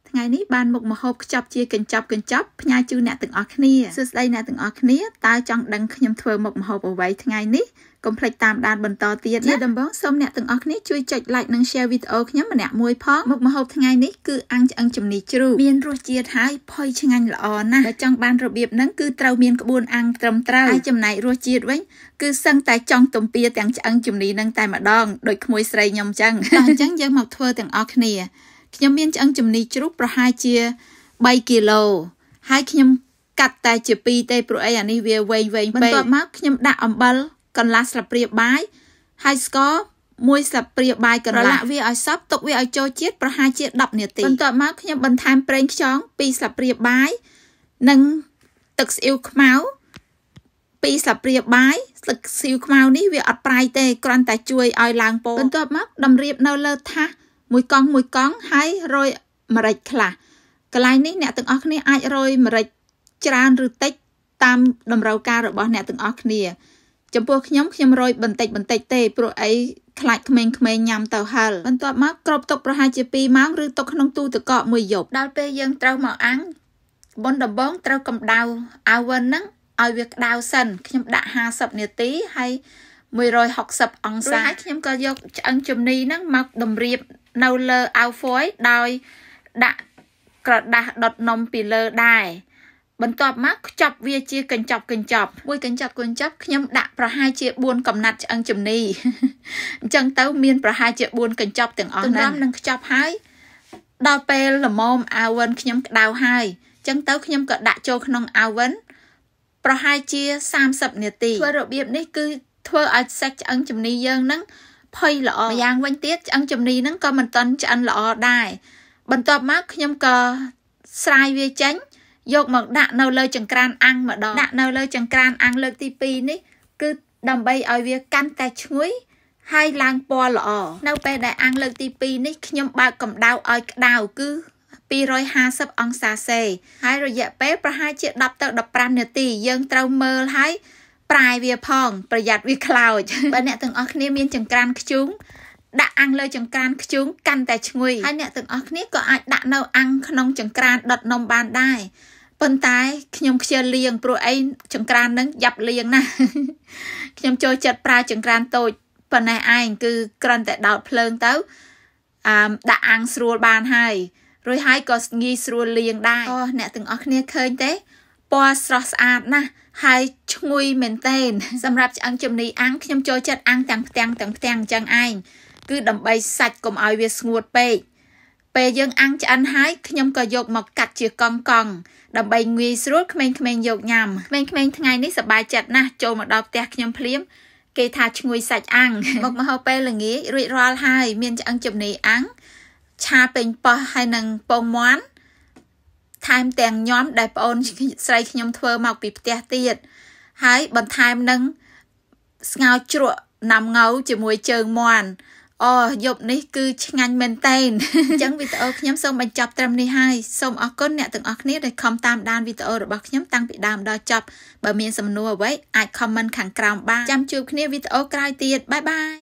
ថ្ងៃនេះបានមុខម្ហូបខ្ចប់ជាកញ្ចប់ផ្ញើជូនអ្នកទាំងអស់គ្នាសួស្តីអ្នកទាំងអស់គ្នាតើចង់ដឹងខ្ញុំធ្វើមុខម្ហូបអ្វីថ្ងៃនេះកុំភ្លេចតាមដានបន្តទៀតជាដំបូងសូមអ្នកទាំងអស់គ្នាជួយចុច like និង share វីដេអូខ្ញុំម្នាក់មួយផងមុខម្ហូបថ្ងៃនេះគឺអាំងឆ្អឹងជំនីជ្រូកមានរសជាតិហើយផុយឆ្ងាញ់ល្អណាស់បើចង់បានរបៀបហ្នឹងគឺត្រូវមានក្បួនអាំងត្រឹមត្រូវហើយចំណែករសជាតិវិញគឺសឹងតែចង់ទំពាទាំងឆ្អឹងជំនីហ្នឹងតែម្ដងដូចក្មួយស្រីខ្ញុំអញ្ចឹងអញ្ចឹងយើងមកធ្វើទាំងអស់គ្នាខ្ញុំមានឆ្អឹងជំនីជ្រូកប្រហែលជា3គីឡូហើយខ្ញុំកាត់តែជា2ទេព្រោះអីអានេះវាវែងពេកបន្ទាប់មកខ្ញុំដាក់អំបិលកន្លះស្លាបព្រាបាយហើយស្ករ1ស្លាបព្រាបាយកន្លះវាឲ្យសព្វទុកវាឲ្យចូលជាតិប្រហែលជា10នាទីបន្ទាប់មកខ្ញុំបន្ថែមប្រេងខ្យង2ស្លាបព្រាបាយនិងទឹកស៊ីអ៊ីវខ្មៅ2ស្លាបព្រាបាយទឹកស៊ីអ៊ីវខ្មៅនេះវាអត់ប្រៃទេគ្រាន់តែជួយឲ្យឡើងពណ៌បន្ទាប់មកតម្រៀបនៅលើថាសមួយកង់ហើយរោយម្រេចខ្លះកន្លែងនេះអ្នកទាំងអស់គ្នាអាចរោយម្រេចច្រើនឬតិចតាមតម្រូវការរបស់អ្នកទាំងអស់គ្នាចំពោះខ្ញុំរោយបន្តិចទេព្រោះអីខ្លាចក្មេងៗញ៉ាំទៅហឹលបន្ទាប់មកគ្របទុកប្រហែលជា2ម៉ោងឬទុកក្នុងទូទឹកកកមួយយប់ដល់ពេលយើងត្រូវមកអាំងបុណ្យដំបងត្រូវកម្ដៅអាវ៉ិនហ្នឹងឲ្យវាក្ដៅសិនខ្ញុំដាក់50នាទីហើយ160អង្សាហើយខ្ញុំក៏យកឆ្អឹងជំនីហ្នឹងមកតម្រៀបនៅលើអាវហ្វយដោយដាក់ក្រដាសដុតនំពីលើដែរបន្ទាប់មកខ្ចប់វាជាកញ្ចប់មួយកញ្ចប់ខ្ញុំដាក់ប្រហែលជា4កំណាត់ឆ្អឹងជំនីអញ្ចឹងទៅមានប្រហែលជា4កញ្ចប់ទាំងអស់ហ្នឹងនឹងខ្ចប់ហើយដល់ពេលល្មមអាវ៉ិនខ្ញុំក្ដៅហើយអញ្ចឹងទៅខ្ញុំក៏ដាក់ចូលក្នុងអាវ៉ិនប្រហែលជា30នាទីធ្វើរបៀបនេះគឺធ្វើឲ្យសាច់ឆ្អឹងជំនីយើងហ្នឹងផុយល្អម្យ៉ាងវិញទៀតឆ្អឹងជំនីហ្នឹងក៏មិនទាន់ឆ្អិនល្អដែរបន្ទាប់មកខ្ញុំក៏ស្រាយវាចេញយកមកដាក់នៅលើចង្ក្រានអាំងម្ដងដាក់នៅលើចង្ក្រានអាំងលើកទី2នេះគឺដើម្បីឲ្យវាកាន់តែឈ្ងុយហើយឡើងពណ៌ល្អនៅពេលដែលអាំងលើកទី2នេះខ្ញុំបើកកម្ដៅឲ្យក្ដៅគឺ250អង្សាសេហើយរយៈពេលប្រហែលជា10ទៅ15នាទីយើងត្រូវមើលហើយប្រែវាផងប្រយ័ត្នវាខ្លោចបើអ្នកទាំងអស់គ្នាមានចង្ក្រានខ្ជូងដាក់អាំងលើចង្ក្រានខ្ជូងកាន់តែឈ្ងុយហើយអ្នកទាំងអស់គ្នាក៏អាចដាក់នៅអាំងក្នុងចង្ក្រានដុតនំបានដែរប៉ុន្តែខ្ញុំខ្ជិលលាងព្រោះអីចង្ក្រានហ្នឹងយ៉ាប់លាងណាខ្ញុំចូលចិត្តប្រើចង្ក្រានតូចប៉ុណ្ណេះឯងគឺគ្រាន់តែដោតភ្លើងទៅដាក់អាំងស្រួលបានហើយរួចហើយក៏ងាយស្រួលលាងដែរអ្នកទាំងអស់គ្នាឃើញទេពណ៌ស្រស់ស្អាតណាស់ហើយឈ្ងុយមែនទែនសម្រាប់ឆ្អឹងជំនីអាំងខ្ញុំចូលចិត្តអាំងទាំងផ្ទាំងអញ្ចឹងឯងគឺដើម្បីសាច់កុំឲ្យវាស្ងួតពេកពេលយើងអាំងឆ្អិនហើយខ្ញុំក៏យកមកកាត់ជាកង់ដើម្បីងាយស្រួលក្មេងៗយកញ៉ាំក្មេងៗថ្ងៃនេះសប្បាយចិត្តណាស់ចូលមកដល់ផ្ទះខ្ញុំភ្លាមគេថាឈ្ងុយសាច់អាំងមុខម្ហូបពេលល្ងាចរួចរាល់ហើយមានឆ្អឹងជំនីអាំងឆាពេញប៉ោះហើយនឹងពងមាន់ថែមទាំងញាំដែលប្អូនស្រីខ្ញុំធ្វើមកពីផ្ទះទៀតហើយបន្ថែមនឹងស្ងោរជ្រក់ណាំងៅជាមួយជើងមាន់យប់នេះគឺឆ្ងាញ់មែនទែនអញ្ចឹងវីដេអូខ្ញុំសូមបញ្ចប់ត្រឹមនេះហើយសូមអរគុណអ្នកទាំងអស់គ្នាដែលខំតាមដានវីដេអូរបស់ខ្ញុំតាំងពីដើមដល់ចប់បើមានសំណួរអ្វីអាច comment ខាងក្រោមបានចាំជួបគ្នាវីដេអូក្រោយទៀតបាយ